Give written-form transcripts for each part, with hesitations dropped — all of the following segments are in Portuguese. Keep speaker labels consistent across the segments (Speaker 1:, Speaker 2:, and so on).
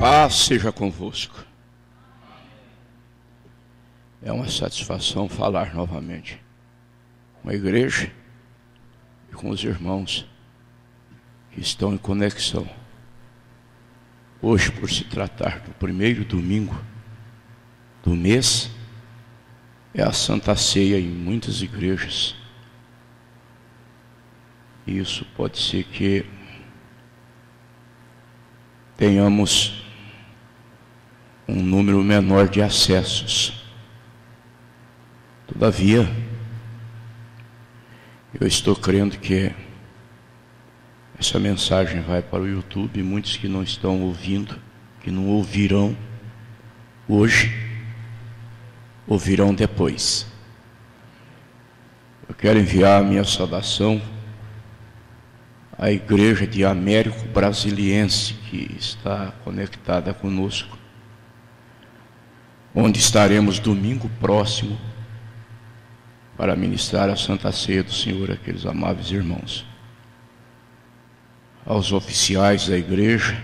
Speaker 1: Paz seja convosco. É uma satisfação falar novamente com a igreja e com os irmãos que estão em conexão. Hoje, por se tratar do primeiro domingo do mês, é a Santa Ceia em muitas igrejas. E isso pode ser que tenhamos um número menor de acessos. Todavia, eu estou crendo que essa mensagem vai para o YouTube. Muitos que não estão ouvindo, que não ouvirão hoje, ouvirão depois. Eu quero enviar a minha saudação à igreja de Américo Brasiliense, que está conectada conosco, onde estaremos domingo próximo para ministrar a Santa Ceia do Senhor àqueles amáveis irmãos. Aos oficiais da igreja,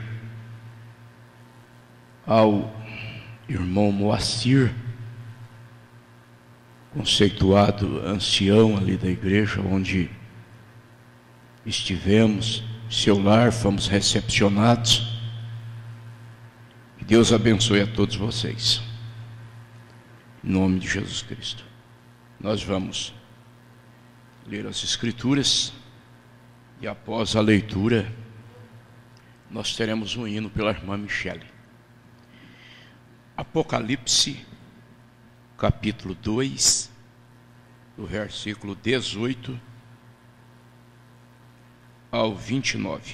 Speaker 1: ao irmão Moacir, conceituado ancião ali da igreja onde estivemos, seu lar, fomos recepcionados. Que Deus abençoe a todos vocês. Em nome de Jesus Cristo. Nós vamos ler as Escrituras e após a leitura nós teremos um hino pela irmã Michele. Apocalipse, capítulo 2, do versículo 18 ao 29.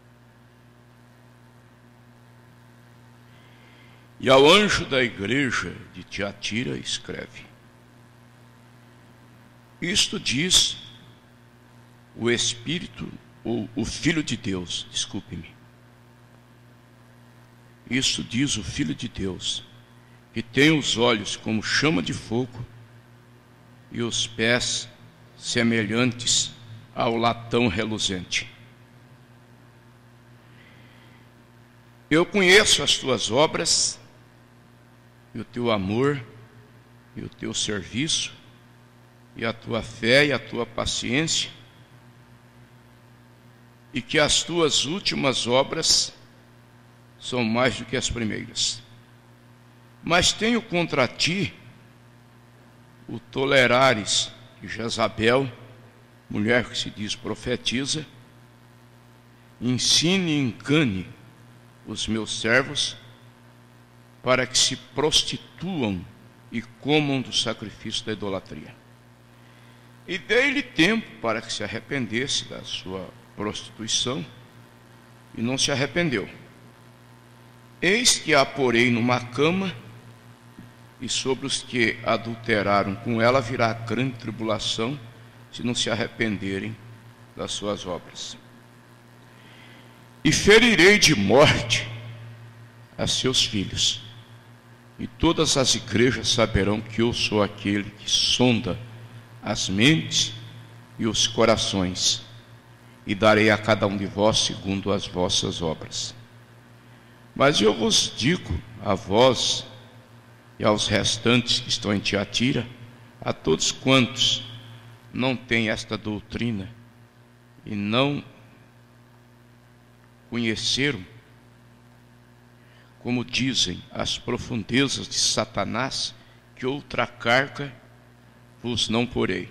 Speaker 1: E ao anjo da igreja de Tiatira escreve: isto diz o Espírito, ou o Filho de Deus, desculpe-me. Isto diz o Filho de Deus, que tem os olhos como chama de fogo e os pés semelhantes ao latão reluzente. Eu conheço as tuas obras, e o teu amor, e o teu serviço, e a tua fé e a tua paciência, e que as tuas últimas obras são mais do que as primeiras. Mas tenho contra ti o tolerares de Jezabel, mulher que se diz profetiza, ensine e engane os meus servos, para que se prostituam e comam do sacrifício da idolatria. E dei-lhe tempo para que se arrependesse da sua prostituição, e não se arrependeu. Eis que a porei numa cama, e sobre os que adulteraram com ela virá grande tribulação, se não se arrependerem das suas obras. E ferirei de morte a seus filhos, e todas as igrejas saberão que eu sou aquele que sonda as mentes e os corações, e darei a cada um de vós segundo as vossas obras. Mas eu vos digo, a vós e aos restantes que estão em Tiatira, a todos quantos não têm esta doutrina e não conheceram, como dizem, as profundezas de Satanás, que outra carga vos não porei.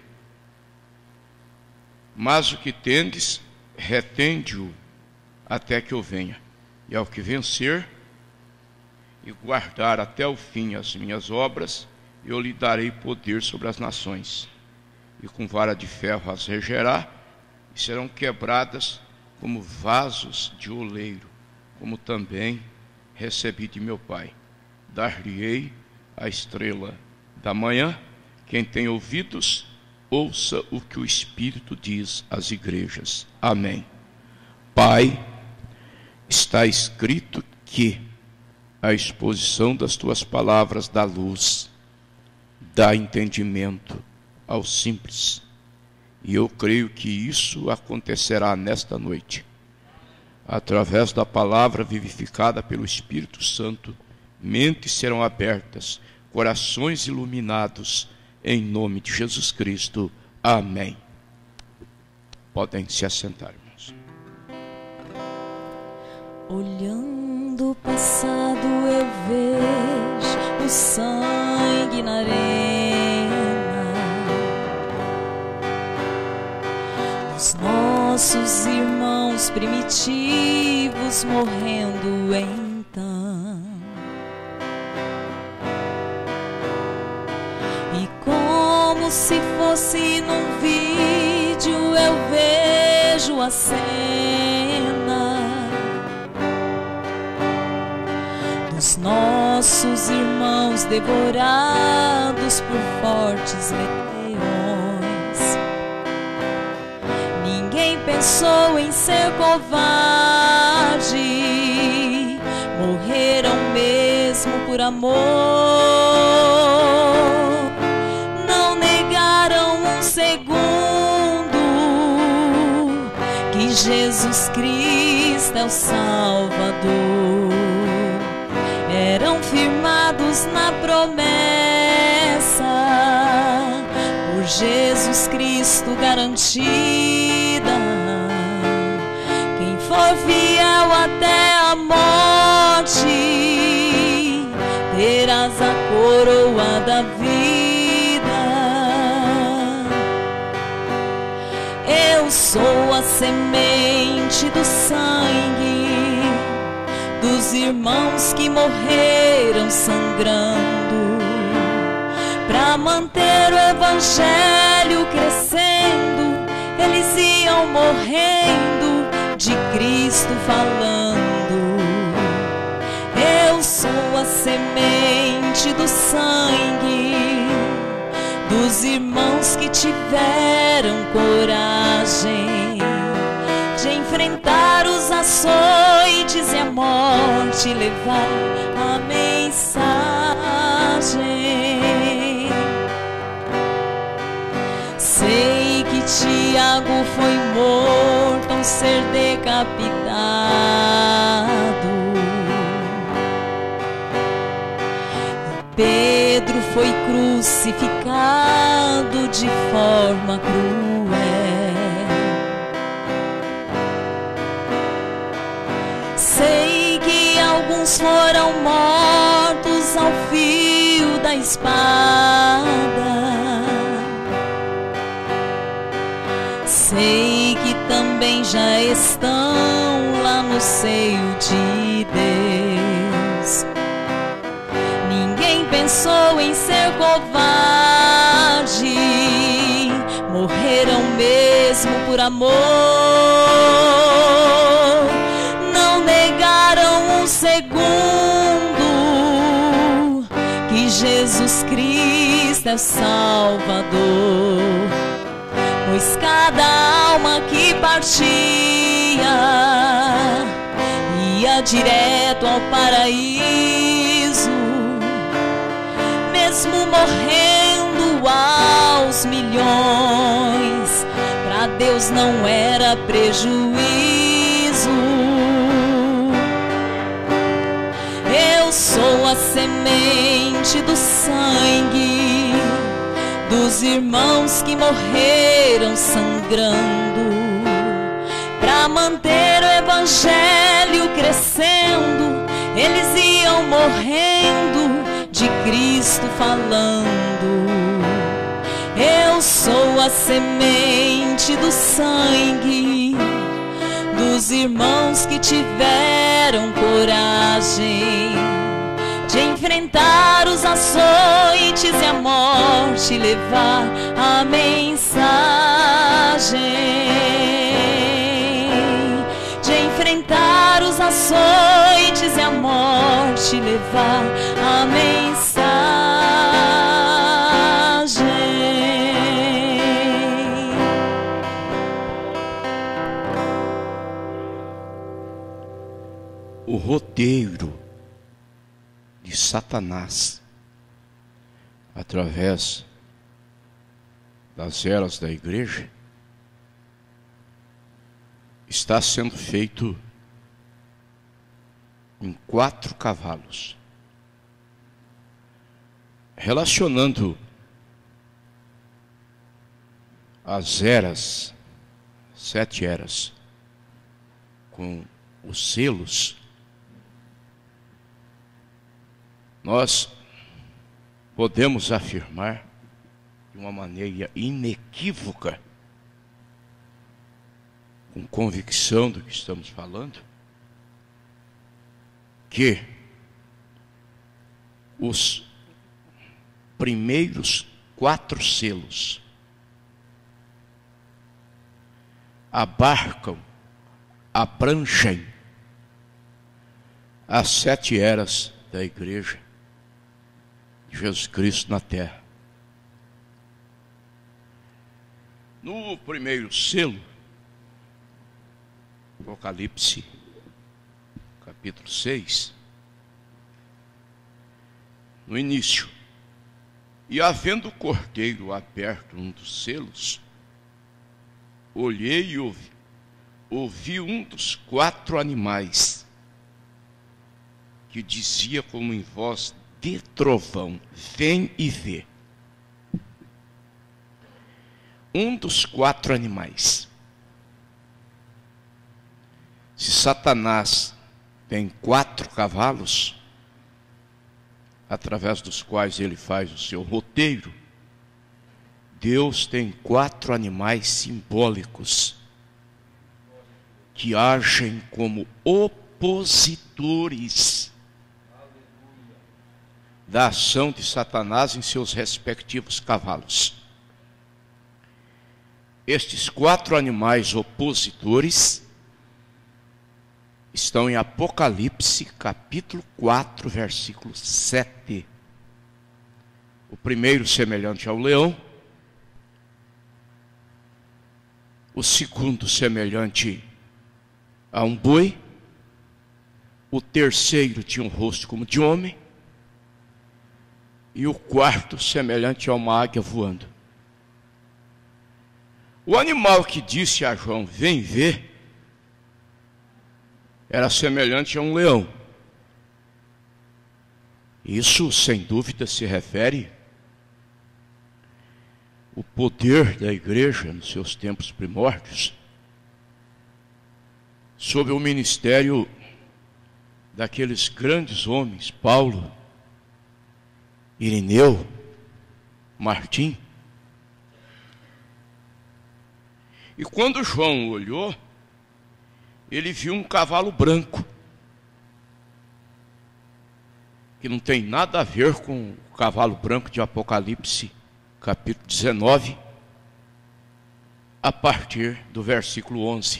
Speaker 1: Mas o que tendes, retende-o até que eu venha. E ao que vencer e guardar até o fim as minhas obras, eu lhe darei poder sobre as nações, e com vara de ferro as regerá, e serão quebradas como vasos de oleiro, como também recebi de meu Pai. Dar-lhe-ei a estrela da manhã. Quem tem ouvidos, ouça o que o Espírito diz às igrejas. Amém. Pai, está escrito que a exposição das tuas palavras dá luz, dá entendimento aos simples. E eu creio que isso acontecerá nesta noite. através da palavra vivificada pelo Espírito Santo, mentes serão abertas, corações iluminados, em nome de Jesus Cristo. Amém. Podem se assentar, irmãos.
Speaker 2: Olhando o passado eu vejo o sangue na arena dos nossos irmãos primitivos morrendo então. E como se fosse num vídeo eu vejo a cena dos nossos irmãos devorados por fortes leões. Ninguém pensou em ser covarde, morreram mesmo por amor. Não negaram um segundo que Jesus Cristo é o Salvador. Eram firmados na promessa, por Jesus Cristo garantida. Quem for fiel até a morte, terás a coroa da vida. Eu sou a semente do sangue dos irmãos que morreram sangrando, para manter o evangelho crescendo. Eles iam morrendo, de Cristo falando. Eu sou a semente do sangue dos irmãos que tiveram coragem de enfrentar os açoites e a morte, levar a mensagem. Sei que Tiago foi morto ao ser decapitado, Pedro foi crucificado de forma cruel. Sei que alguns foram mortos ao fio da espada. Sei que também já estão lá no seio de Deus. Ninguém pensou em ser covarde, morreram mesmo por amor. Não negaram um segundo que Jesus Cristo é o Salvador. Pois cada alma que partia ia direto ao paraíso. Mesmo morrendo aos milhões, para Deus não era prejuízo. Eu sou a semente do sangue dos irmãos que morreram sangrando, para manter o evangelho crescendo. Eles iam morrendo, de Cristo falando. Eu sou a semente do sangue dos irmãos que tiveram coragem de enfrentar os açoites e a morte, levar a mensagem. De enfrentar os açoites e a morte, levar a mensagem.
Speaker 1: O roteiro de Satanás, através das eras da igreja, está sendo feito em 4 cavalos, relacionando as eras, 7 eras, com os selos, nós podemos afirmar de uma maneira inequívoca, com convicção do que estamos falando, que os primeiros 4 selos abrangem as 7 eras da igreja de Jesus Cristo na terra. No primeiro selo, Apocalipse, capítulo 6, no início: e havendo o cordeiro aberto um dos selos, olhei e ouvi um dos 4 animais, que dizia como em voz de trovão: vem e vê. Um dos 4 animais. Se Satanás tem 4 cavalos, através dos quais ele faz o seu roteiro, Deus tem 4 animais simbólicos que agem como opositores da ação de Satanás em seus respectivos cavalos. Estes 4 animais opositores estão em Apocalipse, capítulo 4, versículo 7. O primeiro semelhante ao leão, o segundo semelhante a um boi, o terceiro tinha um rosto como de homem, e o quarto semelhante a uma águia voando. O animal que disse a João: vem ver, era semelhante a um leão. Isso, sem dúvida, se refere ao poder da igreja nos seus tempos primórdios, sob o ministério daqueles grandes homens, Paulo, Irineu, Martim. E quando João olhou, ele viu um cavalo branco, que não tem nada a ver com o cavalo branco de Apocalipse, capítulo 19, a partir do versículo 11.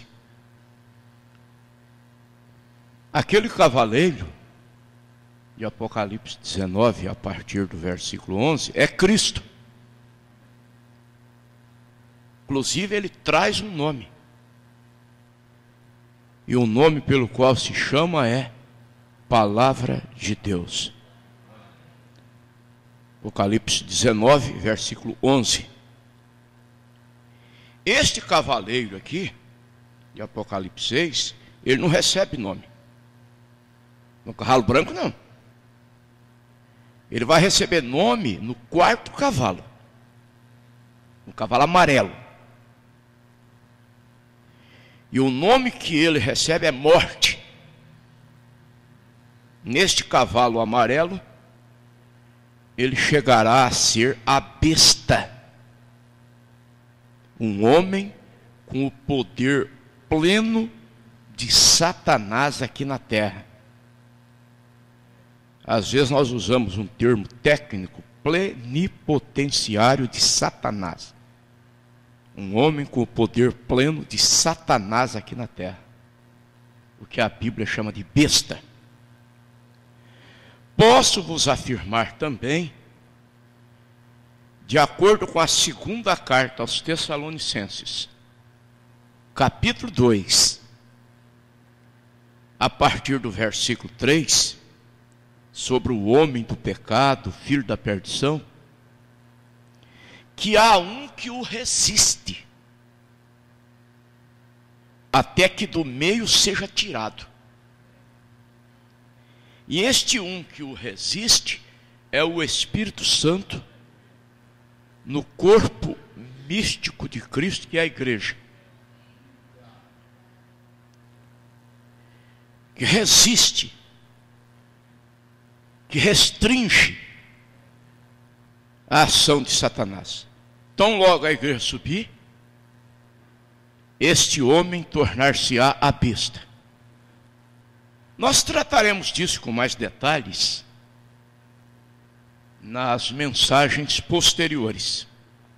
Speaker 1: Aquele cavaleiro de Apocalipse 19, a partir do versículo 11, é Cristo. Inclusive, ele traz um nome. E o nome pelo qual se chama é Palavra de Deus. Apocalipse 19, versículo 11. Este cavaleiro aqui, de Apocalipse 6, ele não recebe nome. No cavalo branco, não. Ele vai receber nome no 4º cavalo. No cavalo amarelo. E o nome que ele recebe é morte. Neste cavalo amarelo, ele chegará a ser a besta. Um homem com o poder pleno de Satanás aqui na terra. Às vezes nós usamos um termo técnico: plenipotenciário de Satanás. Um homem com o poder pleno de Satanás aqui na terra. O que a Bíblia chama de besta. Posso vos afirmar também, de acordo com a 2ª carta aos Tessalonicenses, capítulo 2, a partir do versículo 3, sobre o homem do pecado, filho da perdição, que há um que o resiste, até que do meio seja tirado. E este um que o resiste é o Espírito Santo no corpo místico de Cristo, que é a igreja. Que resiste, que restringe a ação de Satanás. Tão logo a igreja subir, este homem tornar-se-á a besta. Nós trataremos disso com mais detalhes nas mensagens posteriores.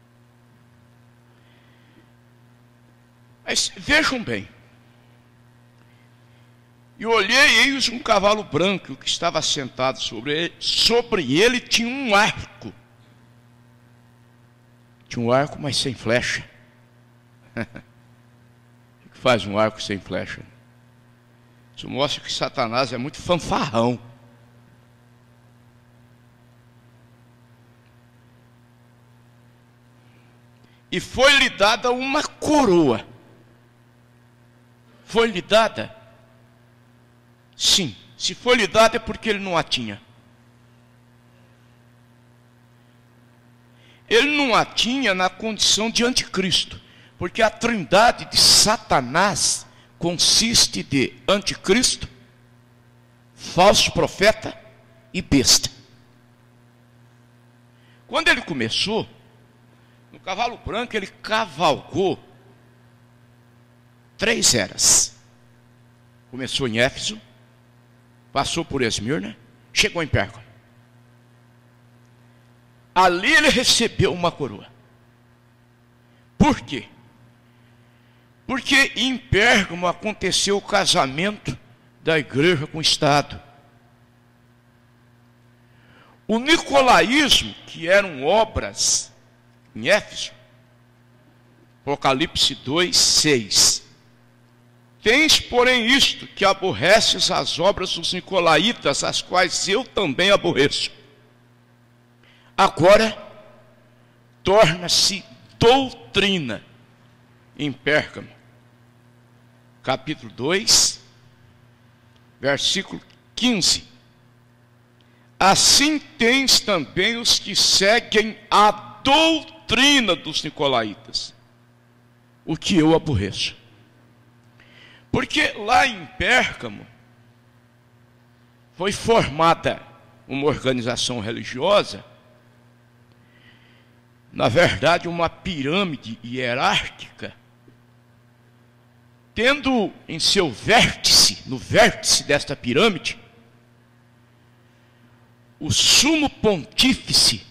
Speaker 1: Mas vejam bem, e olhei, eis um cavalo branco que estava sentado sobre ele tinha um arco. Tinha um arco, mas sem flecha. O que faz um arco sem flecha? Isso mostra que Satanás é muito fanfarrão. E foi-lhe dada uma coroa. Foi-lhe dada? Sim. Se foi-lhe dada é porque ele não a tinha. Ele não a tinha na condição de anticristo. Porque a trindade de Satanás consiste de anticristo, falso profeta e besta. Quando ele começou, no cavalo branco, ele cavalgou 3 eras. Começou em Éfeso, passou por Esmirna, chegou em Pérgamo. Ali ele recebeu uma coroa. Por quê? Porque em Pérgamo aconteceu o casamento da igreja com o Estado. O nicolaísmo, que eram obras em Éfeso, Apocalipse 2, 6. Tens, porém, isto, que aborreces as obras dos nicolaítas, as quais eu também aborreço. Agora, torna-se doutrina em Pérgamo. Capítulo 2, versículo 15. Assim tens também os que seguem a doutrina dos nicolaítas, o que eu aborreço. Porque lá em Pérgamo foi formada uma organização religiosa, na verdade uma pirâmide hierárquica, tendo em seu vértice, no vértice desta pirâmide, o sumo pontífice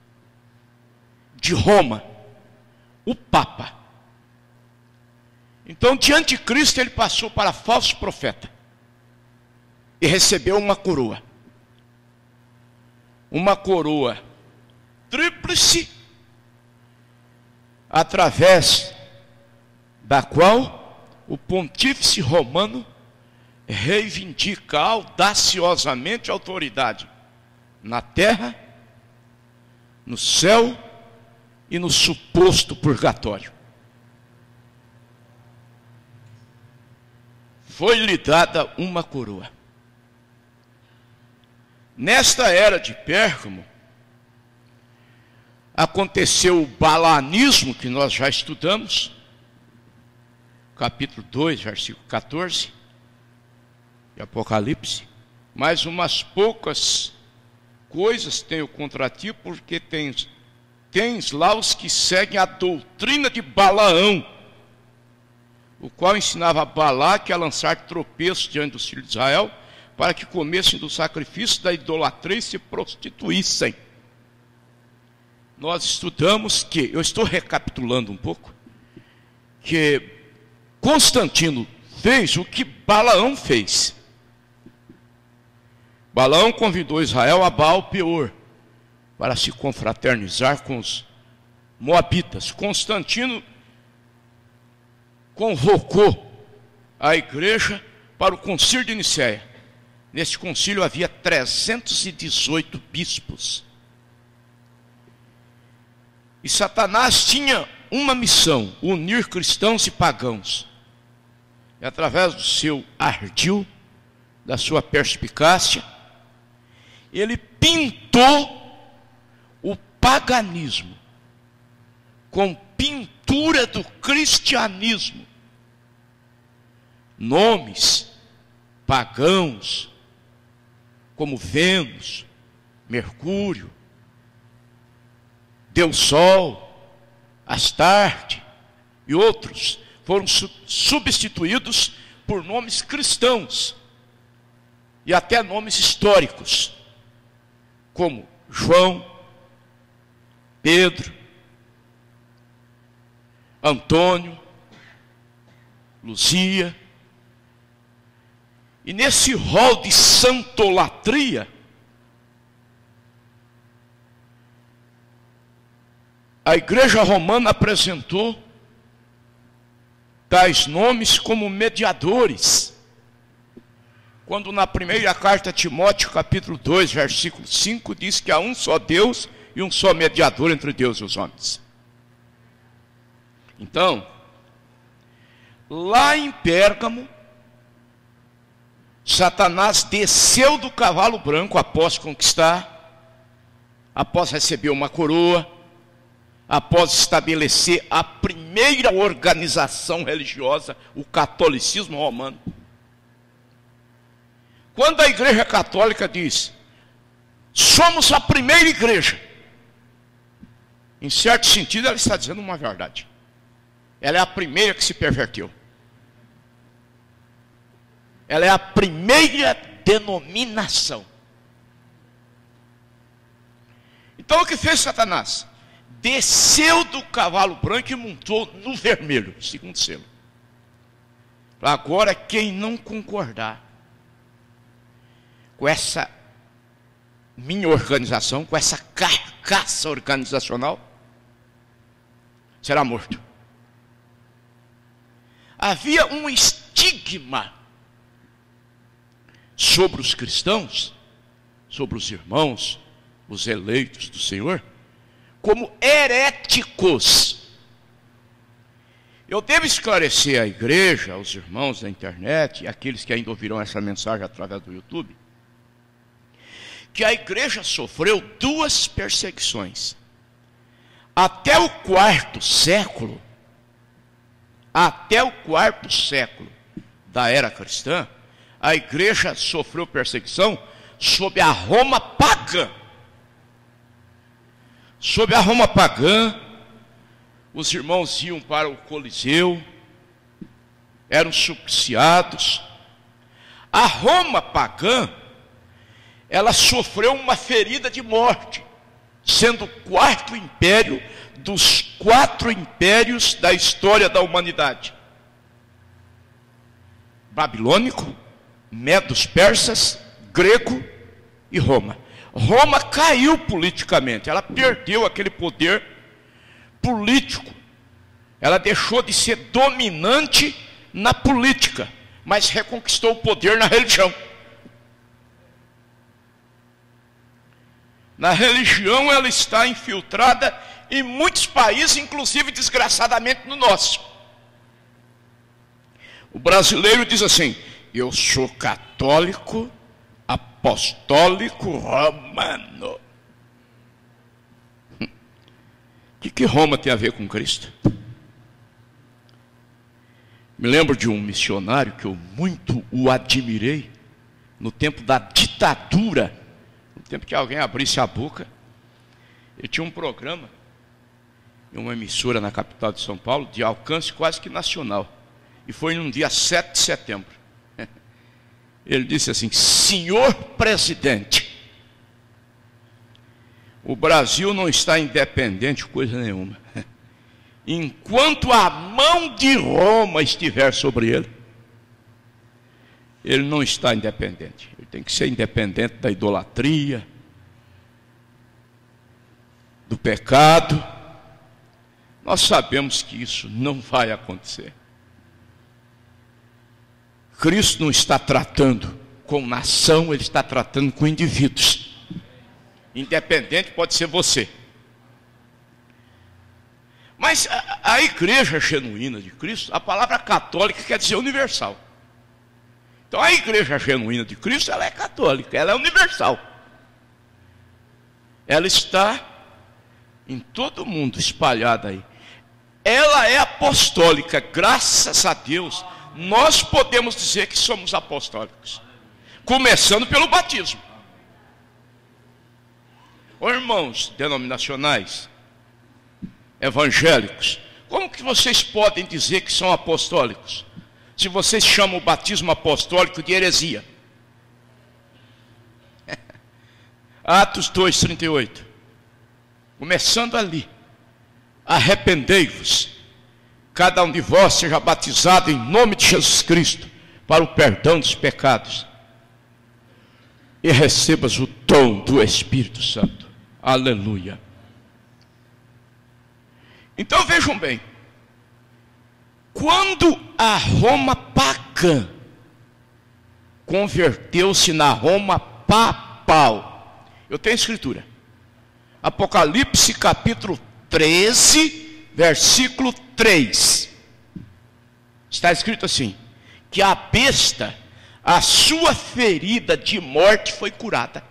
Speaker 1: de Roma, o Papa. Então, de anticristo, ele passou para falso profeta e recebeu uma coroa. Uma coroa tríplice, através da qual o pontífice romano reivindica audaciosamente a autoridade na terra, no céu e no suposto purgatório. Foi-lhe dada uma coroa. Nesta era de Pérgamo, aconteceu o balanismo, que nós já estudamos, capítulo 2, versículo 14, de Apocalipse. Mas umas poucas coisas tenho contra ti, porque tens lá os que seguem a doutrina de Balaão, o qual ensinava a Balaque a lançar tropeços diante dos filhos de Israel, para que comessem do sacrifício da idolatria e se prostituíssem. Nós estudamos que, eu estou recapitulando um pouco, que Constantino fez o que Balaão fez. Balaão convidou Israel a Baal-peor para se confraternizar com os moabitas. Constantino convocou a igreja para o concílio de Nicéia. Nesse concílio havia 318 bispos. E Satanás tinha uma missão: unir cristãos e pagãos. E através do seu ardil, da sua perspicácia, ele pintou o paganismo com pintura do cristianismo. Nomes pagãos, como Vênus, Mercúrio, Deus Sol, Astarte e outros, foram substituídos por nomes cristãos e até nomes históricos, como João, Pedro, Antônio, Luzia. E nesse rol de santolatria, a Igreja Romana apresentou tais nomes como mediadores. Quando na primeira carta a Timóteo, capítulo 2, versículo 5, diz que há um só Deus e um só mediador entre Deus e os homens. Então, lá em Pérgamo, Satanás desceu do cavalo branco após conquistar, após receber uma coroa, após estabelecer a primeira organização religiosa, o catolicismo romano. Quando a Igreja Católica diz, somos a primeira igreja, em certo sentido ela está dizendo uma verdade. Ela é a primeira que se perverteu. Ela é a primeira denominação. Então o que fez Satanás? Desceu do cavalo branco e montou no vermelho, segundo selo. Agora quem não concordar com essa minha organização, com essa carcaça organizacional, será morto. Havia um estigma sobre os cristãos, sobre os irmãos, os eleitos do Senhor, como heréticos. Eu devo esclarecer à igreja, aos irmãos da internet, e aqueles que ainda ouvirão essa mensagem através do YouTube, que a igreja sofreu 2 perseguições. Até o quarto século da era cristã, a igreja sofreu perseguição sob a Roma pagã. Sob a Roma pagã, os irmãos iam para o Coliseu, eram supliciados. A Roma pagã, ela sofreu uma ferida de morte, sendo o 4º império dos 4 impérios da história da humanidade: babilônico, medos persas, grego e Roma. Roma caiu politicamente, ela perdeu aquele poder político, ela deixou de ser dominante na política, mas reconquistou o poder na religião. Na religião ela está infiltrada em muitos países, inclusive desgraçadamente no nosso. O brasileiro diz assim: eu sou católico, apostólico, romano. O que Roma tem a ver com Cristo? Me lembro de um missionário que eu muito o admirei, no tempo da ditadura, no tempo que alguém abrisse a boca. Ele tinha um programa em uma emissora na capital de São Paulo, de alcance quase que nacional, e foi num dia 7 de setembro. Ele disse assim: senhor presidente, o Brasil não está independente coisa nenhuma, enquanto a mão de Roma estiver sobre ele. Ele não está independente. Ele tem que ser independente da idolatria, do pecado. Nós sabemos que isso não vai acontecer. Cristo não está tratando com nação, Ele está tratando com indivíduos. Independente pode ser você. Mas a igreja genuína de Cristo, a palavra católica quer dizer universal. Então a igreja genuína de Cristo, ela é católica, ela é universal. ela está em todo mundo, espalhada aí. Ela é apostólica, graças a Deus. Nós podemos dizer que somos apostólicos, começando pelo batismo. Ô irmãos denominacionais, evangélicos, como que vocês podem dizer que são apostólicos, se vocês chamam o batismo apostólico de heresia? Atos 2:38, começando ali: arrependei-vos, cada um de vós seja batizado em nome de Jesus Cristo, para o perdão dos pecados, e recebas o dom do Espírito Santo. Aleluia. Então vejam bem, quando a Roma pagã converteu-se na Roma papal, eu tenho escritura, Apocalipse capítulo 13, versículo 3, está escrito assim: que a besta, a sua ferida de morte foi curada.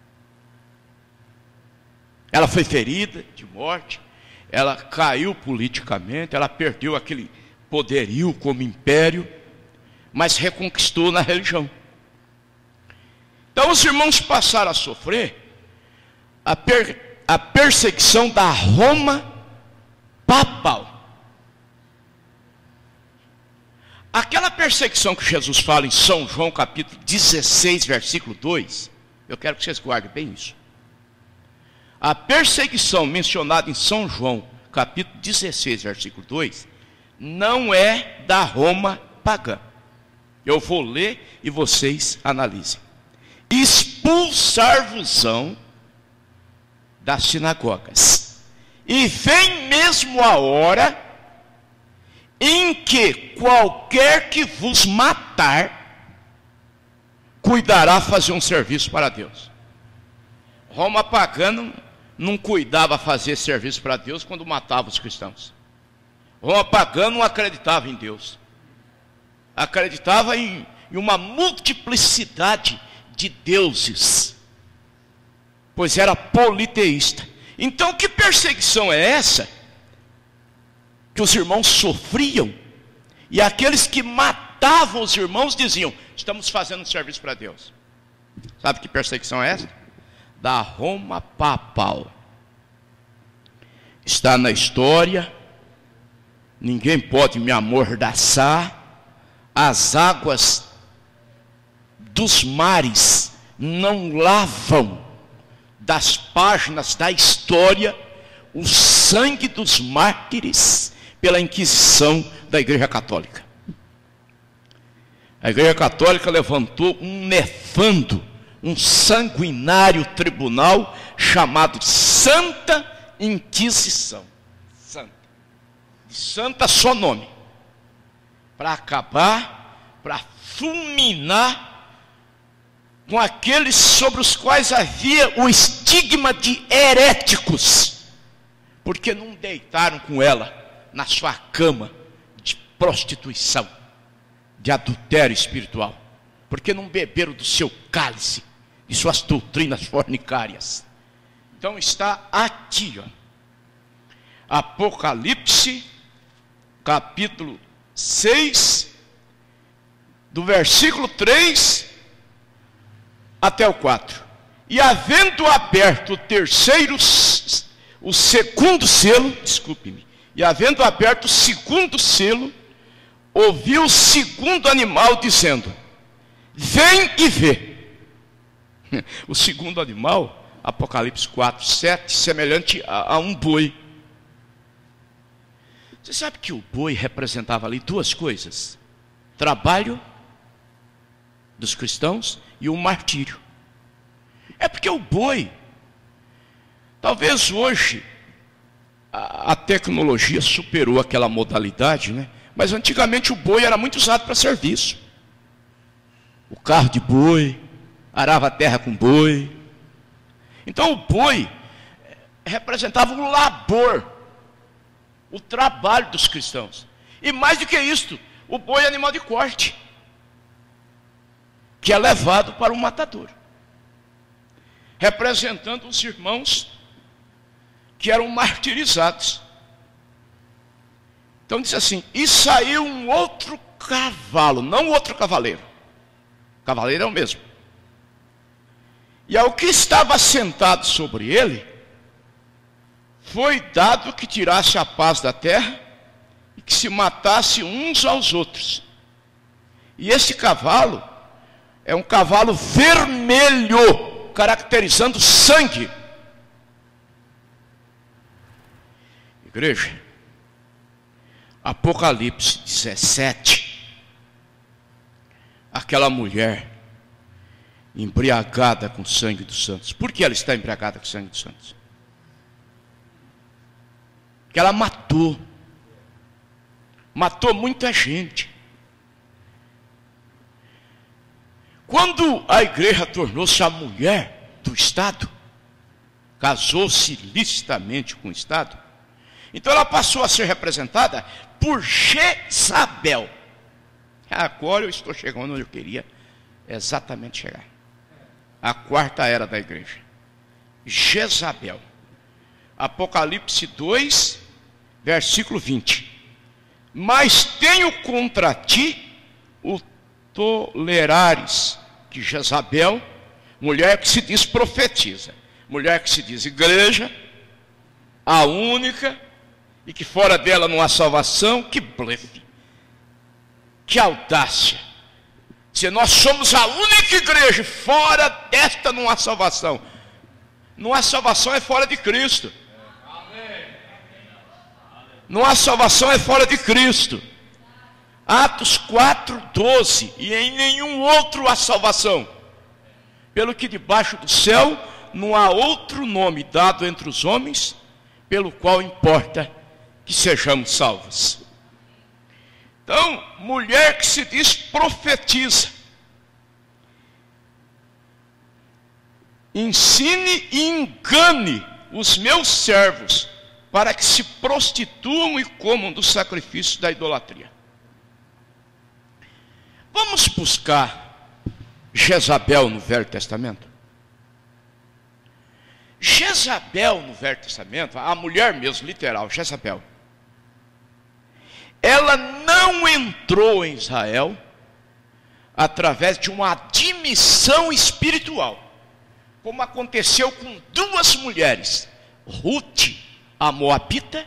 Speaker 1: Ela foi ferida de morte, ela caiu politicamente, ela perdeu aquele poderio como império, mas reconquistou na religião. Então os irmãos passaram a sofrer a perseguição da Roma papal. Aquela perseguição que Jesus fala em São João capítulo 16, versículo 2, eu quero que vocês guardem bem isso. A perseguição mencionada em São João capítulo 16, versículo 2, não é da Roma pagã. Eu vou ler e vocês analisem. Expulsar-vos-ão das sinagogas, e vem mesmo a hora em que qualquer que vos matar cuidará fazer um serviço para Deus. Roma pagã não cuidava fazer serviço para Deus quando matava os cristãos. Roma pagã não acreditava em Deus, acreditava em uma multiplicidade de deuses, pois era politeísta. Então que perseguição é essa que os irmãos sofriam? E aqueles que matavam os irmãos diziam: estamos fazendo um serviço para Deus. Sabe que perseguição é essa? Da Roma papal. Está na história, ninguém pode me amordaçar. As águas dos mares não lavam das páginas da história o sangue dos mártires pela Inquisição da Igreja Católica. A Igreja Católica levantou um nefando, um sanguinário tribunal chamado Santa Inquisição. Santa. De santa só nome. Para acabar, para fulminar com aqueles sobre os quais havia o estigma de heréticos, porque não deitaram com ela na sua cama de prostituição, de adultério espiritual, porque não beberam do seu cálice, de suas doutrinas fornicárias. Então está aqui, ó, Apocalipse, capítulo 6, do versículo 3 até o 4. E havendo aberto o segundo selo, desculpe-me, e havendo aberto o segundo selo, ouvi o segundo animal dizendo: vem e vê. O segundo animal, Apocalipse 4, 7, semelhante a um boi. Você sabe que o boi representava ali duas coisas: trabalho dos cristãos e o martírio. É porque o boi, talvez hoje a tecnologia superou aquela modalidade, né? Mas antigamente o boi era muito usado para serviço. O carro de boi, arava a terra com boi. Então o boi representava o labor, o trabalho dos cristãos. E mais do que isto, o boi é animal de corte, que é levado para o matador. representando os irmãos que eram martirizados. Então diz assim: e saiu um outro cavalo, não outro cavaleiro. O cavaleiro é o mesmo. E ao que estava sentado sobre ele, foi dado que tirasse a paz da terra e que se matasse uns aos outros. E esse cavalo é um cavalo vermelho, caracterizando sangue. Igreja, Apocalipse 17, aquela mulher embriagada com o sangue dos santos. Por que ela está embriagada com o sangue dos santos? Porque ela matou muita gente. Quando a igreja tornou-se a mulher do Estado, casou-se licitamente com o Estado, então ela passou a ser representada por Jezabel. Agora eu estou chegando onde eu queria exatamente chegar. A quarta era da igreja. Jezabel. Apocalipse 2, versículo 20. Mas tenho contra ti o tolerares que Jezabel, mulher que se diz profetiza, mulher que se diz igreja, a única, e que fora dela não há salvação, que blefe, que audácia. Se nós somos a única igreja, fora desta não há salvação. Não há salvação, é fora de Cristo. Não há salvação, é fora de Cristo. Atos 4:12, e em nenhum outro há salvação, pelo que debaixo do céu não há outro nome dado entre os homens, pelo qual importa que sejamos salvos. Então, mulher que se diz profetiza, ensine e engane os meus servos, para que se prostituam e comam do sacrifício da idolatria. Vamos buscar Jezabel no Velho Testamento. Jezabel no Velho Testamento, a mulher mesmo, literal, Jezabel, ela não entrou em Israel através de uma admissão espiritual, como aconteceu com duas mulheres, Ruth, a moabita,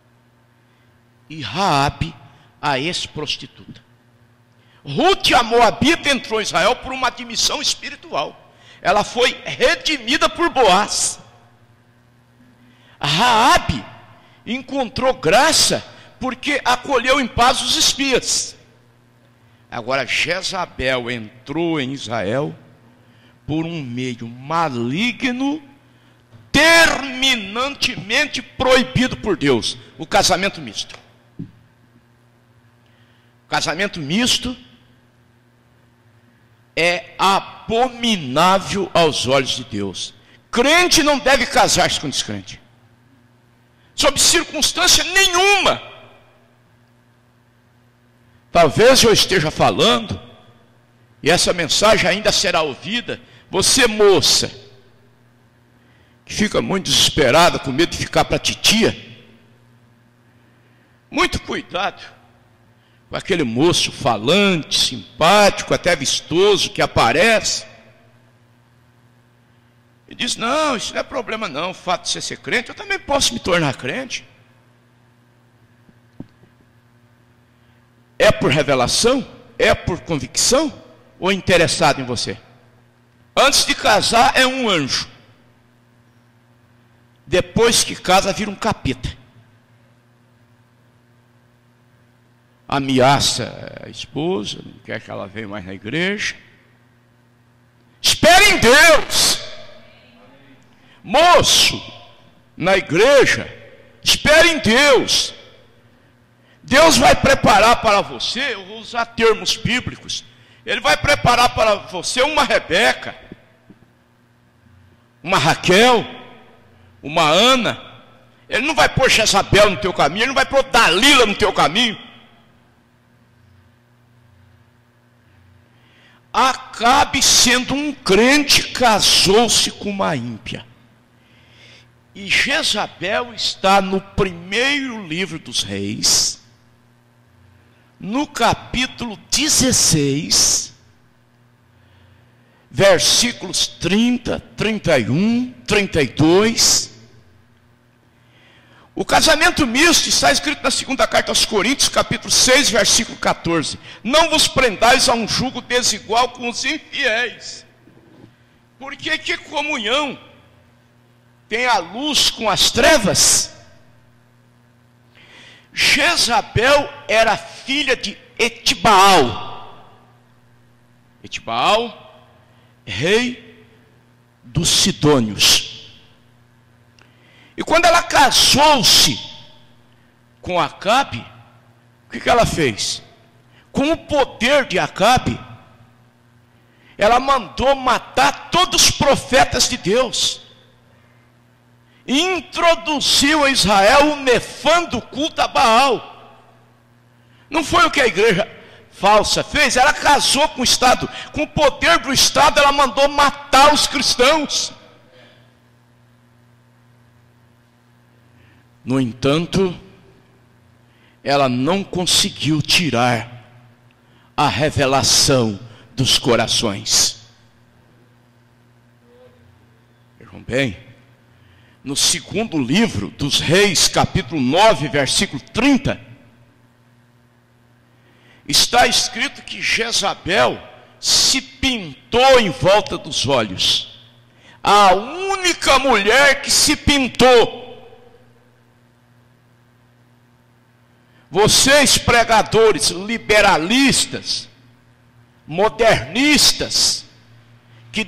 Speaker 1: e Raabe, a ex-prostituta. Ruth, a moabita, entrou em Israel por uma admissão espiritual. Ela foi redimida por Boaz. Raabe encontrou graça porque acolheu em paz os espias. Agora Jezabel entrou em Israel por um meio maligno, terminantemente proibido por Deus: o casamento misto. O casamento misto é abominável aos olhos de Deus. Crente não deve casar-se com descrente, sob circunstância nenhuma. Talvez eu esteja falando, e essa mensagem ainda será ouvida. Você, moça, que fica muito desesperada, com medo de ficar para titia, muito cuidado com aquele moço falante, simpático, até vistoso, que aparece e diz: não, isso não é problema não, o fato de você ser crente, eu também posso me tornar crente. É por revelação? É por convicção? Ou interessado em você? Antes de casar é um anjo, depois que casa vira um capeta. Ameaça a esposa, não quer que ela venha mais na igreja. Espere em Deus. Moço, na igreja, espere em Deus. Deus vai preparar para você, eu vou usar termos bíblicos, Ele vai preparar para você uma Rebeca, uma Raquel, uma Ana. Ele não vai pôr Jezabel no teu caminho, Ele não vai pôr Dalila no teu caminho. Acabe, sendo um crente, casou-se com uma ímpia. E Jezabel está no primeiro livro dos Reis, no capítulo 16, versículos 30, 31, 32. O casamento misto está escrito na segunda carta aos Coríntios, capítulo 6, versículo 14. Não vos prendais a um jugo desigual com os infiéis. Porque que comunhão tem a luz com as trevas? Jezabel era filha de Etibaal. Etibaal, rei dos Sidônios. E quando ela casou-se com Acabe, o que ela fez? Com o poder de Acabe, ela mandou matar todos os profetas de Deus. E introduziu a Israel o nefando culto a Baal. Não foi o que a igreja falsa fez? Ela casou com o Estado. Com o poder do Estado, ela mandou matar os cristãos. No entanto, ela não conseguiu tirar a revelação dos corações. Vejam bem, no segundo livro dos Reis, capítulo 9, versículo 30, está escrito que Jezabel se pintou em volta dos olhos. A única mulher que se pintou. Vocês, pregadores liberalistas, modernistas, que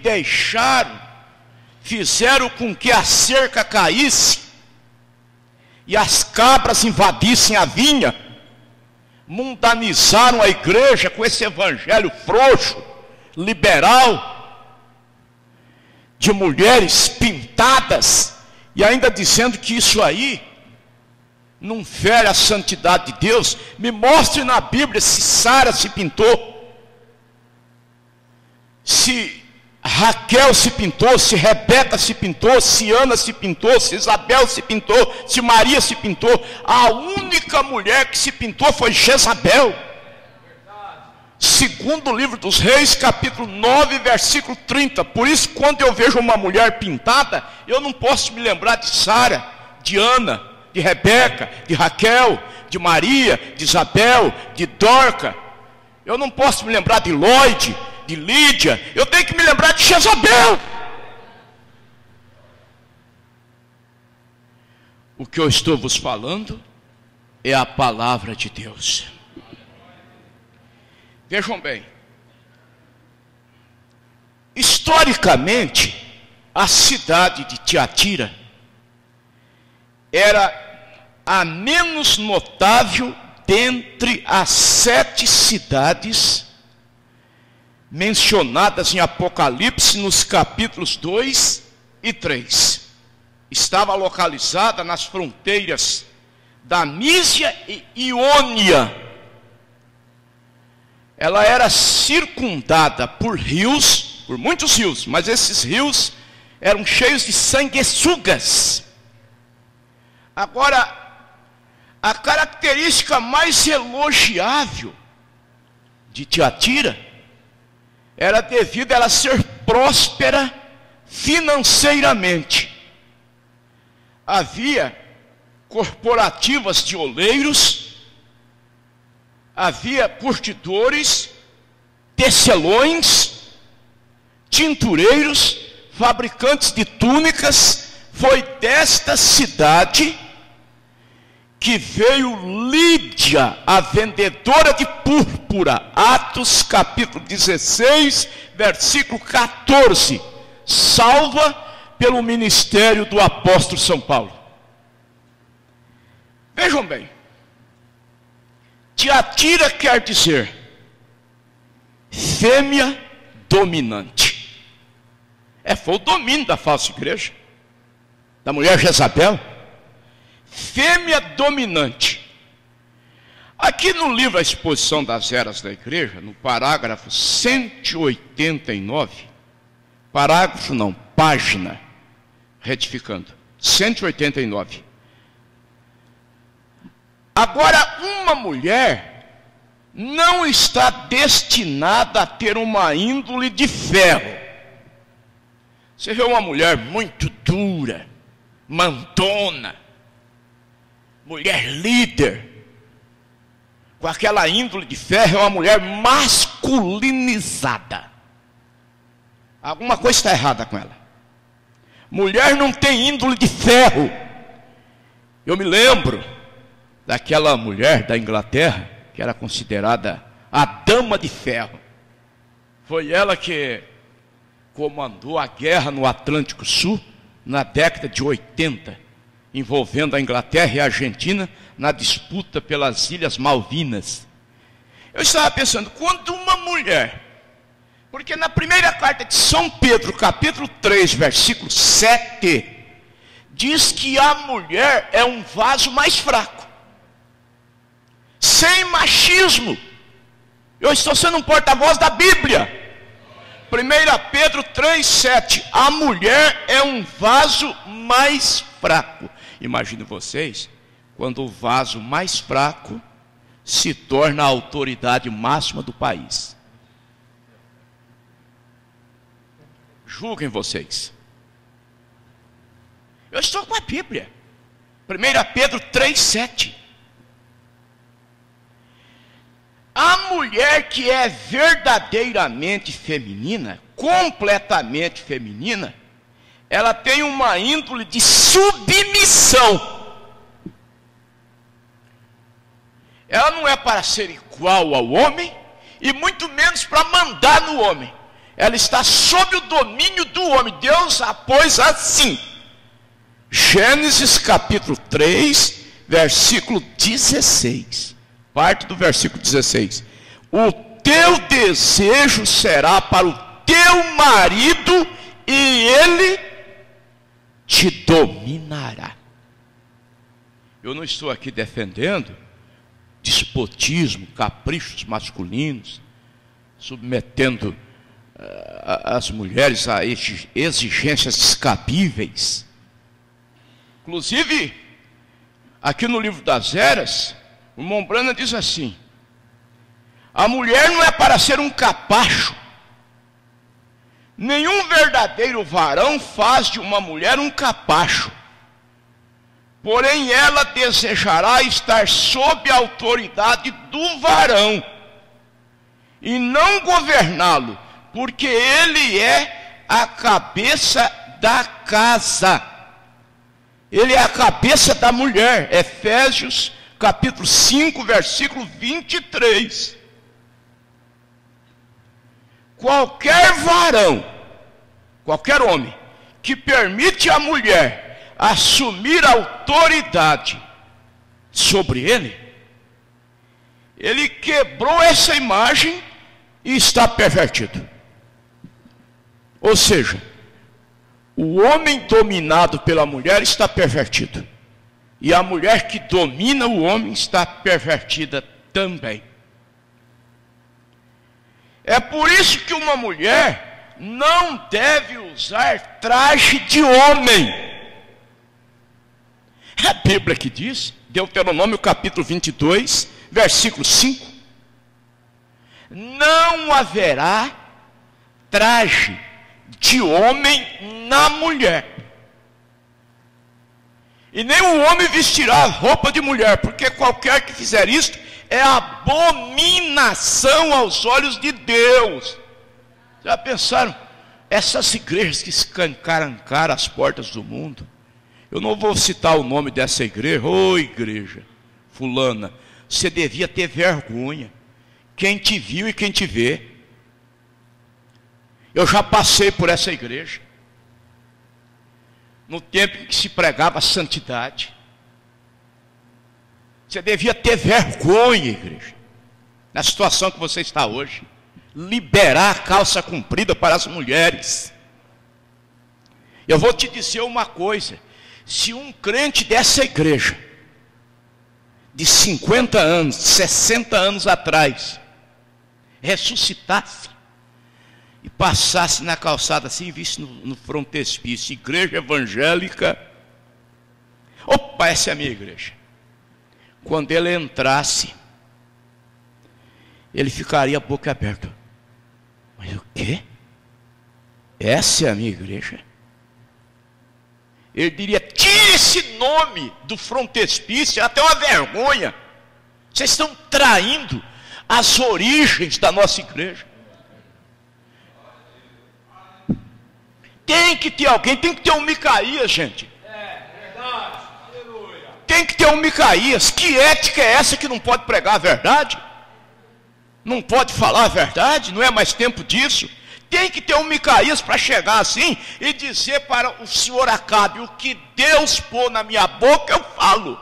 Speaker 1: fizeram com que a cerca caísse e as cabras invadissem a vinha, mundanizaram a igreja com esse evangelho frouxo, liberal, de mulheres pintadas, e ainda dizendo que isso aí não fere a santidade de Deus. Me mostre na Bíblia se Sara se pintou, se Raquel se pintou, se Rebeca se pintou, se Ana se pintou, se Isabel se pintou, se Maria se pintou. A única mulher que se pintou foi Jezabel. Segundo livro dos Reis, capítulo 9, versículo 30. Por isso, quando eu vejo uma mulher pintada, eu não posso me lembrar de Sara, de Ana, de Rebeca, de Raquel, de Maria, de Isabel, de Dorca. Eu não posso me lembrar de Lloyd, de Lídia. Eu tenho que me lembrar de Jezabel. O que eu estou vos falando é a palavra de Deus. Vejam bem, historicamente, a cidade de Tiatira era a menos notável dentre as 7 cidades mencionadas em Apocalipse nos capítulos 2 e 3. Estava localizada nas fronteiras da Mísia e Iônia. Ela era circundada por rios, por muitos rios, mas esses rios eram cheios de sanguessugas. Agora, a característica mais elogiável de Tiatira era devido a ela ser próspera financeiramente. Havia corporativas de oleiros, havia curtidores, tecelões, tintureiros, fabricantes de túnicas. Foi desta cidade que veio Lídia, a vendedora de púrpura. Atos capítulo 16, versículo 14. Salva pelo ministério do apóstolo São Paulo. Vejam bem, Tiatira quer dizer fêmea dominante. Foi o domínio da falsa igreja, da mulher Jezabel. Fêmea dominante. Aqui no livro A Exposição das Eras da Igreja, no parágrafo 189, parágrafo não, página, retificando, 189. Agora, uma mulher não está destinada a ter uma índole de ferro. Você vê uma mulher muito dura, mandona, mulher líder, com aquela índole de ferro, é uma mulher masculinizada. Alguma coisa está errada com ela. Mulher não tem índole de ferro. Eu me lembro daquela mulher da Inglaterra, que era considerada a dama de ferro. Foi ela que comandou a guerra no Atlântico Sul, na década de 80, envolvendo a Inglaterra e a Argentina, na disputa pelas Ilhas Malvinas. Eu estava pensando, quando uma mulher, porque na primeira carta de São Pedro, capítulo 3, versículo 7, diz que a mulher é um vaso mais fraco, sem machismo. Eu estou sendo um porta-voz da Bíblia. 1 Pedro 3, 7, a mulher é um vaso mais fraco. Imagine vocês, quando o vaso mais fraco se torna a autoridade máxima do país. Julguem vocês. Eu estou com a Bíblia. 1 Pedro 3, 7. A mulher que é verdadeiramente feminina, completamente feminina, ela tem uma índole de submissão. Ela não é para ser igual ao homem, e muito menos para mandar no homem. Ela está sob o domínio do homem. Deus a pôs assim. Gênesis capítulo 3, versículo 16. Parte do versículo 16. O teu desejo será para o teu marido, e ele te dominará. Eu não estou aqui defendendo despotismo, caprichos masculinos, submetendo as mulheres a exigências descabíveis. Inclusive, aqui no livro das Eras, o Mombrana diz assim: a mulher não é para ser um capacho. Nenhum verdadeiro varão faz de uma mulher um capacho. Porém, ela desejará estar sob a autoridade do varão e não governá-lo, porque ele é a cabeça da casa. Ele é a cabeça da mulher. Efésios capítulo 5, versículo 23. Qualquer varão, qualquer homem, que permite à mulher assumir a autoridade sobre ele, ele quebrou essa imagem e está pervertido. Ou seja, o homem dominado pela mulher está pervertido, e a mulher que domina o homem está pervertida também. É por isso que uma mulher não deve usar traje de homem. É a Bíblia que diz, Deuteronômio capítulo 22, versículo 5. Não haverá traje de homem na mulher. E nem o homem vestirá roupa de mulher, porque qualquer que fizer isto é abominação aos olhos de Deus. Já pensaram? Essas igrejas que escancaram as portas do mundo. Eu não vou citar o nome dessa igreja. Ô igreja fulana, você devia ter vergonha. Quem te viu e quem te vê. Eu já passei por essa igreja, no tempo em que se pregava a santidade. Você devia ter vergonha, igreja, na situação que você está hoje. Liberar a calça comprida para as mulheres. Eu vou te dizer uma coisa: se um crente dessa igreja de 50 anos, 60 anos atrás, ressuscitasse e passasse na calçada assim e visse no frontispício, igreja evangélica, opa, essa é a minha igreja. Quando ele entrasse, ele ficaria a boca aberta. Mas o quê? Essa é a minha igreja? Ele diria, tire esse nome do frontispício, é até uma vergonha. Vocês estão traindo as origens da nossa igreja. Tem que ter alguém, tem que ter um Micaías, gente. Tem que ter um Micaías. Que ética é essa que não pode pregar a verdade? Não pode falar a verdade? Não é mais tempo disso? Tem que ter um Micaías para chegar assim e dizer para o senhor Acabe, o que Deus pôr na minha boca eu falo.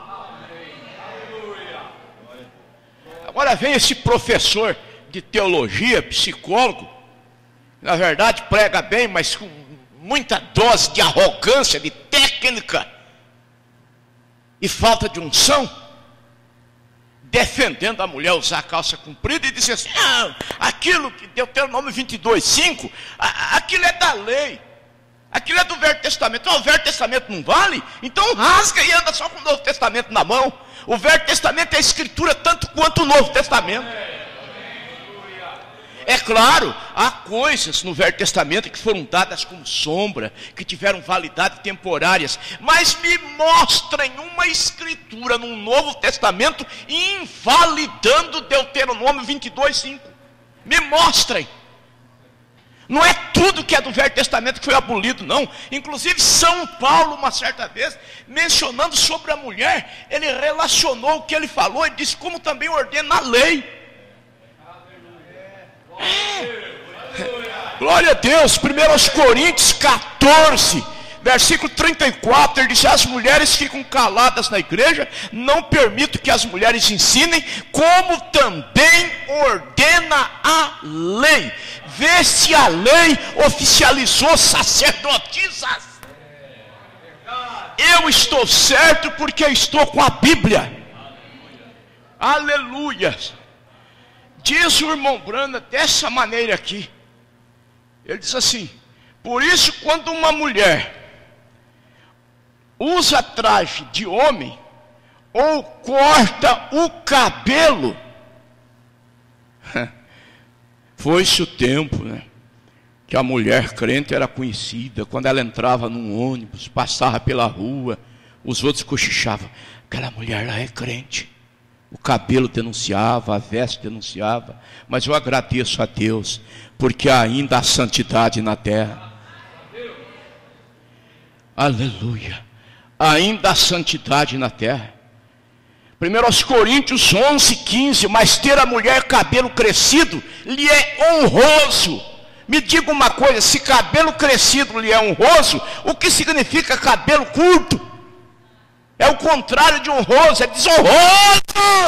Speaker 1: Agora vem esse professor de teologia, psicólogo, na verdade prega bem, mas com muita dose de arrogância, de técnica e falta de unção, defendendo a mulher usar calça comprida e dizer assim, não, aquilo que Deuteronômio 22:5, aquilo é da lei, aquilo é do Velho Testamento. O Velho Testamento não vale? Então rasga e anda só com o Novo Testamento na mão. O Velho Testamento é a escritura tanto quanto o Novo Testamento. É claro, há coisas no Velho Testamento que foram dadas como sombra, que tiveram validade temporárias, mas me mostrem uma escritura no Novo Testamento invalidando Deuteronômio 22:5. Me mostrem. Não é tudo que é do Velho Testamento que foi abolido, não. Inclusive São Paulo, uma certa vez, mencionando sobre a mulher, ele relacionou o que ele falou e disse como também ordena a lei. Glória a Deus. 1 Coríntios 14, versículo 34, ele diz, as mulheres ficam caladas na igreja, não permito que as mulheres ensinem, como também ordena a lei. Vê se a lei oficializou sacerdotisas. Eu estou certo porque estou com a Bíblia. Aleluia. Diz o irmão Brana dessa maneira aqui. Ele diz assim, por isso quando uma mulher usa traje de homem ou corta o cabelo, foi-se o tempo, né, que a mulher crente era conhecida. Quando ela entrava num ônibus, passava pela rua, os outros cochichavam, aquela mulher lá é crente. O cabelo denunciava, a veste denunciava, mas eu agradeço a Deus, porque ainda há santidade na terra. Aleluia. Ainda há santidade na terra. 1 Coríntios 11:15, mas ter a mulher cabelo crescido lhe é honroso. Me diga uma coisa, se cabelo crescido lhe é honroso, o que significa cabelo curto? É o contrário de honroso, é desonroso.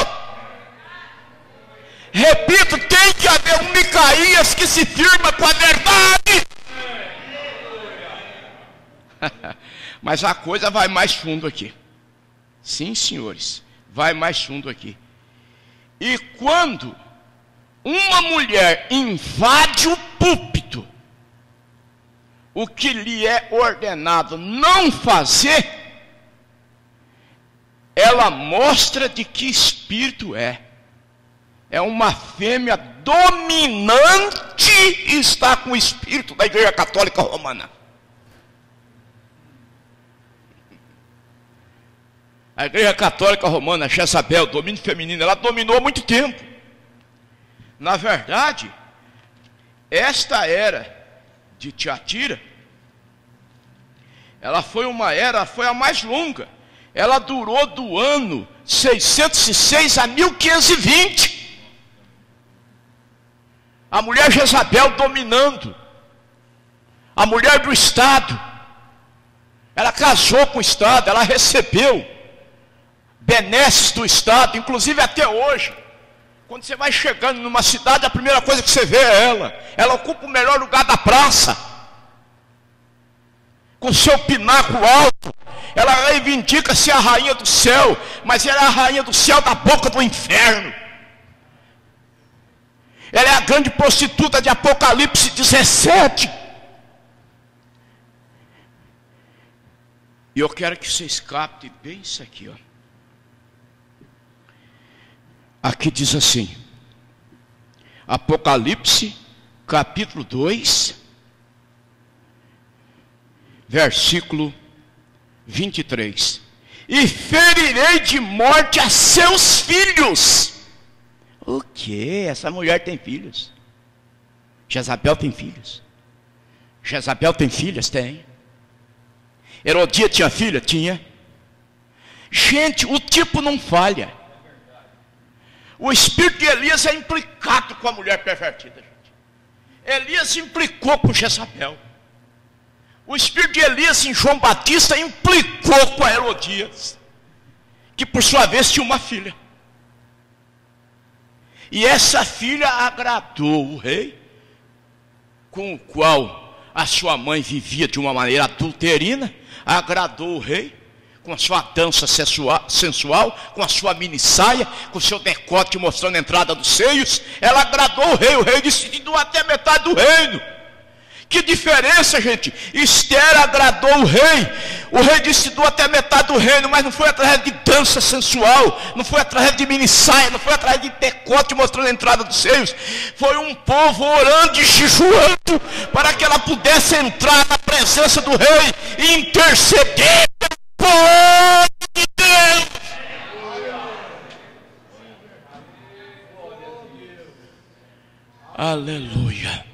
Speaker 1: Repito, tem que haver um Micaías que se firma com a verdade. Mas a coisa vai mais fundo aqui. Sim, senhores, vai mais fundo aqui. E quando uma mulher invade o púlpito, o que lhe é ordenado não fazer, ela mostra de que espírito é. É uma fêmea dominante e está com o espírito da Igreja Católica Romana. A Igreja Católica Romana, Jezabel, domínio feminino, ela dominou há muito tempo. Na verdade, esta era de Tiatira, ela foi uma era, foi a mais longa. Ela durou do ano 606 a 1520. A mulher Jezabel dominando. A mulher do Estado. Ela casou com o Estado, ela recebeu benesses do Estado, inclusive até hoje. Quando você vai chegando numa cidade, a primeira coisa que você vê é ela. Ela ocupa o melhor lugar da praça, com seu pináculo alto. ela reivindica ser a rainha do céu, mas ela é a rainha do céu da boca do inferno. Ela é a grande prostituta de Apocalipse 17. E eu quero que vocês captem bem isso aqui, ó. Aqui diz assim, Apocalipse, capítulo 2, versículo 23. E ferirei de morte a seus filhos. O quê? Essa mulher tem filhos? Jezabel tem filhos? Jezabel tem filhas? Tem. Herodia tinha filha? Tinha. Gente, o tipo não falha. O espírito de Elias é implicado com a mulher pervertida, gente. Elias implicou com Jezabel. O espírito de Elias em João Batista implicou com a Herodias, que por sua vez tinha uma filha. E essa filha agradou o rei, com o qual a sua mãe vivia de uma maneira adulterina. Agradou o rei com a sua dança sensual, com a sua mini saia, com o seu decote mostrando a entrada dos seios. Ela agradou o rei decidiu até metade do reino. Que diferença, gente. Esther agradou o rei decidiu até metade do reino, mas não foi através de dança sensual, não foi através de mini saia, não foi através de decote mostrando a entrada dos seios. Foi um povo orando e jejuando para que ela pudesse entrar na presença do rei e interceder pelo povo de Deus. Aleluia.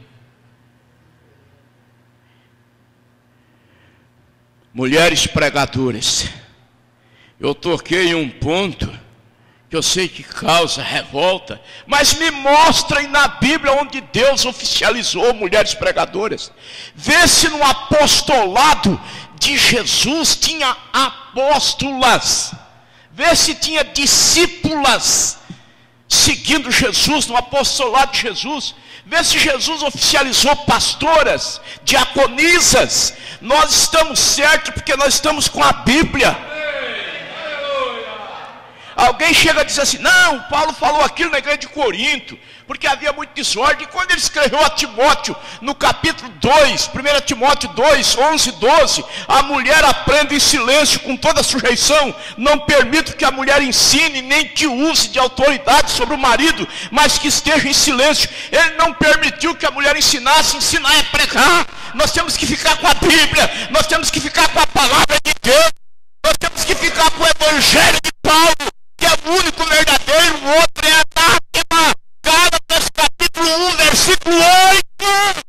Speaker 1: Mulheres pregadoras, eu toquei em um ponto que eu sei que causa revolta, mas me mostrem na Bíblia onde Deus oficializou mulheres pregadoras. Vê se no apostolado de Jesus tinha apóstolas, vê se tinha discípulas seguindo Jesus no apostolado de Jesus. Vê se Jesus oficializou pastoras, diaconisas. Nós estamos certos porque nós estamos com a Bíblia. Alguém chega a dizer assim: não, Paulo falou aquilo na igreja de Corinto, porque havia muito desordem. E quando ele escreveu a Timóteo, no capítulo 2, 1 Timóteo 2, 11, 12, a mulher aprende em silêncio com toda sujeição. Não permito que a mulher ensine, nem que use de autoridade sobre o marido, mas que esteja em silêncio. Ele não permitiu que a mulher ensinasse. Ensinar é pregar. Nós temos que ficar com a Bíblia, nós temos que ficar com a palavra de Deus, nós temos que ficar com o evangelho de Paulo, que é o único verdadeiro. O outro é anátema. Gálatas capítulo 1, versículo 8.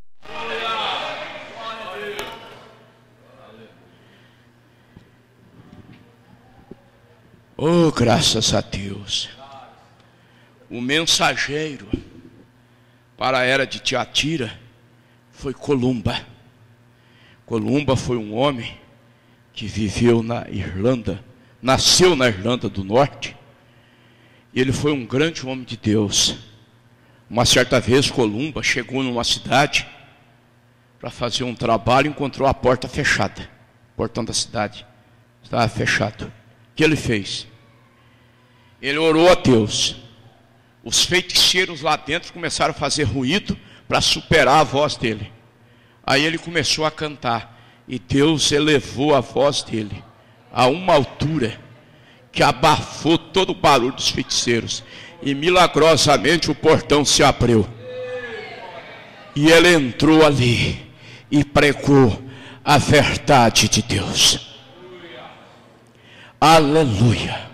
Speaker 1: Oh, graças a Deus. O mensageiro para a era de Tiatira foi Columba. Columba foi um homem que viveu na Irlanda, nasceu na Irlanda do Norte. E ele foi um grande homem de Deus. Uma certa vez Columba chegou numa cidade para fazer um trabalho e encontrou a porta fechada. O portão da cidade estava fechado. O que ele fez? Ele orou a Deus. Os feiticeiros lá dentro começaram a fazer ruído para superar a voz dele. Aí ele começou a cantar. E Deus elevou a voz dele a uma altura que abafou todo o barulho dos feiticeiros. E milagrosamente o portão se abriu. E ele entrou ali e pregou a verdade de Deus. Aleluia.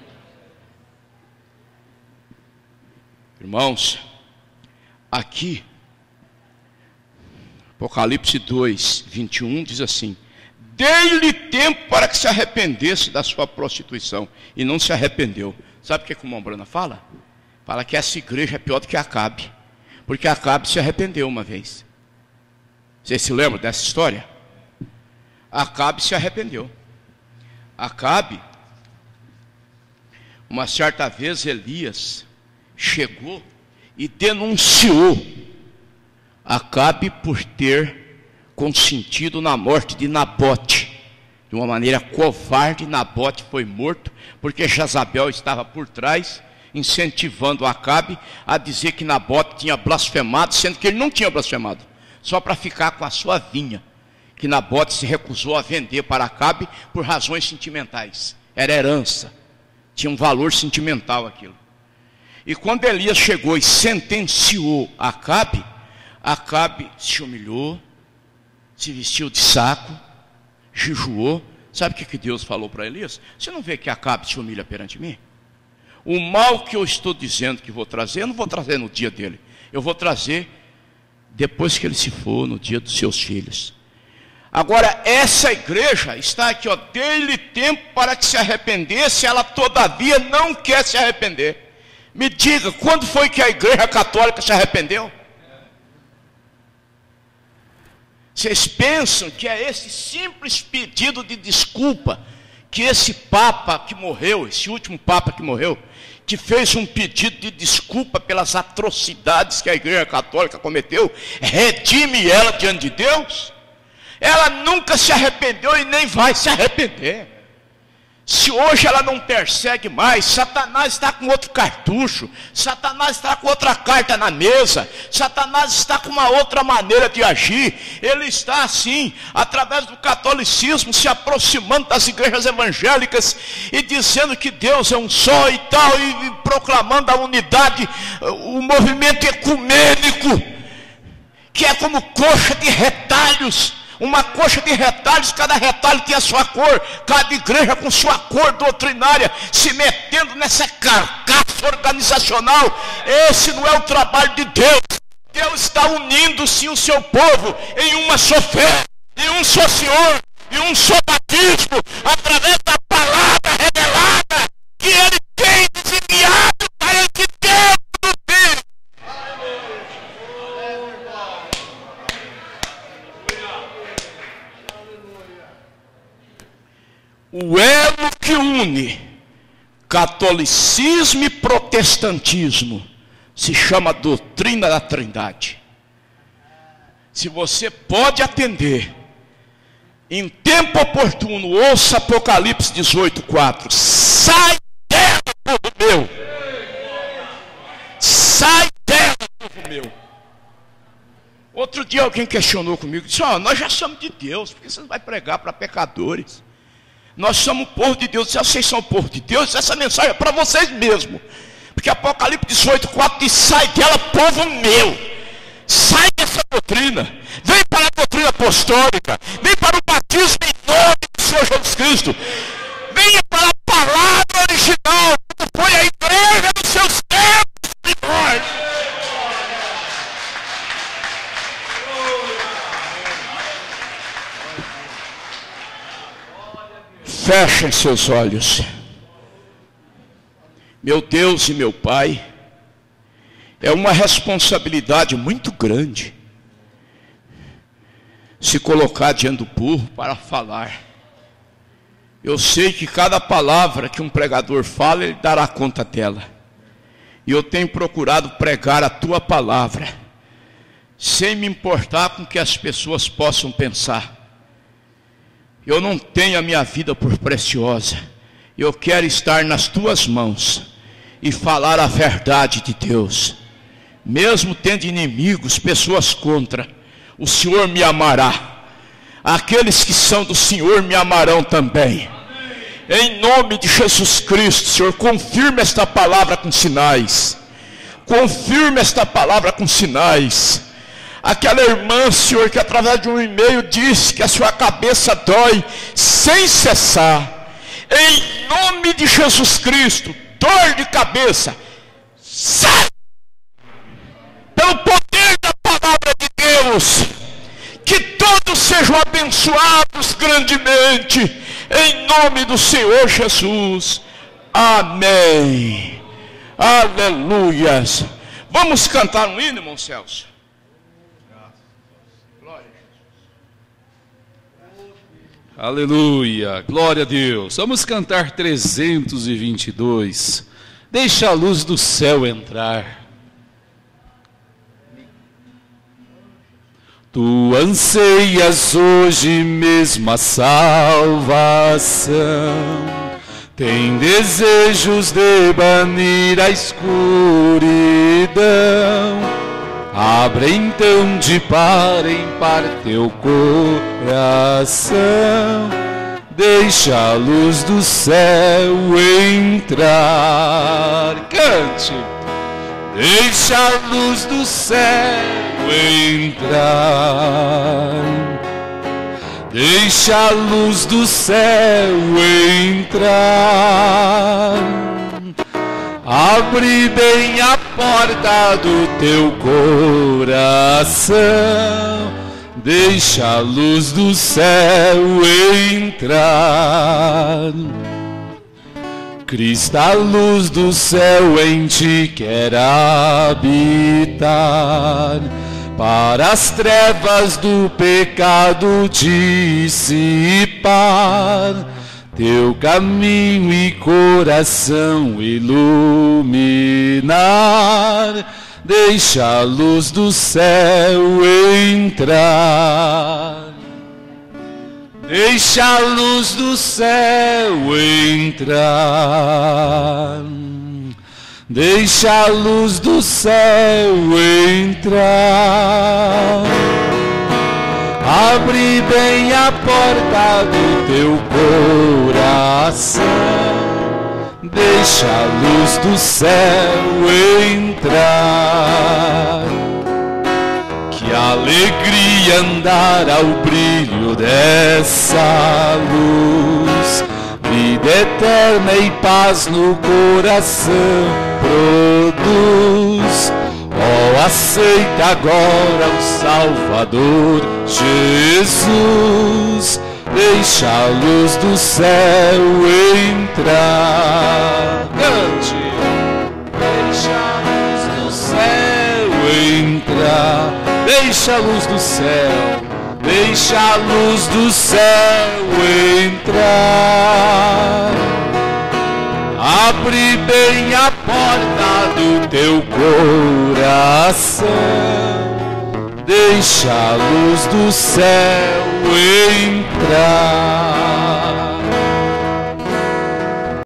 Speaker 1: Irmãos, aqui, Apocalipse 2, 21 diz assim: dei-lhe tempo para que se arrependesse da sua prostituição, e não se arrependeu. Sabe o que o irmão Brana fala? Fala que essa igreja é pior do que Acabe, porque Acabe se arrependeu uma vez. Vocês se lembram dessa história? Acabe se arrependeu. Acabe, uma certa vez Elias chegou e denunciou Acabe por ter consentido na morte de Nabote, De uma maneira covarde, Nabote foi morto, porque Jezabel estava por trás, incentivando Acabe a dizer que Nabote tinha blasfemado, sendo que ele não tinha blasfemado, só para ficar com a sua vinha, que Nabote se recusou a vender para Acabe por razões sentimentais. Era herança, tinha um valor sentimental aquilo. E quando Elias chegou e sentenciou Acabe, Acabe se humilhou, se vestiu de saco, jejuou. Sabe o que Deus falou para Elias? Você não vê que Acabe se humilha perante mim? O mal que eu estou dizendo que vou trazer, eu não vou trazer no dia dele. Eu vou trazer depois que ele se for, no dia dos seus filhos. Agora, essa igreja está aqui, ó, dê-lhe tempo para que se arrependesse, ela todavia não quer se arrepender. Me diga, quando foi que a igreja católica se arrependeu? Vocês pensam que é esse simples pedido de desculpa que esse Papa que morreu, esse último Papa que morreu, que fez um pedido de desculpa pelas atrocidades que a igreja católica cometeu, redime ela diante de Deus? Ela nunca se arrependeu e nem vai se arrepender. Se hoje ela não persegue mais, Satanás está com outro cartucho, Satanás está com outra carta na mesa, Satanás está com uma outra maneira de agir. Ele está assim, através do catolicismo, se aproximando das igrejas evangélicas e dizendo que Deus é um só e tal, e proclamando a unidade, o movimento ecumênico, que é como coxa de retalhos. Uma coxa de retalhos, cada retalho tem a sua cor, cada igreja com sua cor doutrinária, se metendo nessa carcaça organizacional. Esse não é o trabalho de Deus. Deus está unindo sim o seu povo em uma só fé, em um só Senhor, em um só batismo, através da palavra revelada que Ele tem desenviado para esse tempo do fim. O elo que une catolicismo e protestantismo se chama doutrina da Trindade. Se você pode atender, em tempo oportuno, ouça Apocalipse 18:4. Sai dela, povo meu! Sai dela, povo meu! Outro dia alguém questionou comigo, disse: nós já somos de Deus, por que você vai pregar para pecadores? Nós somos o povo de Deus. Se vocês são o povo de Deus, essa mensagem é para vocês mesmos. Porque Apocalipse 18:4 diz: sai dela, povo meu. Sai dessa doutrina. Vem para a doutrina apostólica. Vem para o batismo em nome do Senhor Jesus Cristo. Venha para a palavra original, como foi a igreja dos seus tempos primórdios. Fechem seus olhos. Meu Deus e meu Pai, é uma responsabilidade muito grande se colocar diante do povo para falar. Eu sei que cada palavra que um pregador fala, ele dará conta dela. E eu tenho procurado pregar a tua palavra, sem me importar com o que as pessoas possam pensar. Eu não tenho a minha vida por preciosa. Eu quero estar nas tuas mãos e falar a verdade de Deus. Mesmo tendo inimigos, pessoas contra, o Senhor me amará. Aqueles que são do Senhor me amarão também. Em nome de Jesus Cristo, Senhor, confirma esta palavra com sinais. Confirma esta palavra com sinais. Aquela irmã, Senhor, que através de um e-mail disse que a sua cabeça dói sem cessar. Em nome de Jesus Cristo, dor de cabeça, sai! Pelo poder da palavra de Deus, que todos sejam abençoados grandemente, em nome do Senhor Jesus. Amém. Aleluias. Vamos cantar um hino, irmão Celso?
Speaker 3: Aleluia, glória a Deus. Vamos cantar 322. Deixa a luz do céu entrar. Tu anseias hoje mesmo a salvação, tem desejos de banir a escuridão. Abre então de par em par teu coração, deixa a luz do céu entrar. Cante! Deixa a luz do céu entrar. Deixa a luz do céu entrar. Abre bem a porta do teu coração, deixa a luz do céu entrar. Cristo, a luz do céu em ti quer habitar, para as trevas do pecado dissipar, teu caminho e coração iluminar. Deixa a luz do céu entrar. Deixa a luz do céu entrar. Deixa a luz do céu entrar. Abre bem a porta do teu coração, deixa a luz do céu entrar. Que alegria andar ao brilho dessa luz, vida eterna e paz no coração produz. Oh, aceita agora o Salvador Jesus, deixa a luz do céu entrar. Cante! Deixa a luz do céu entrar. Deixa a luz do céu, deixa a luz do céu entrar. Abre bem a porta do teu coração, deixa a luz do céu entrar.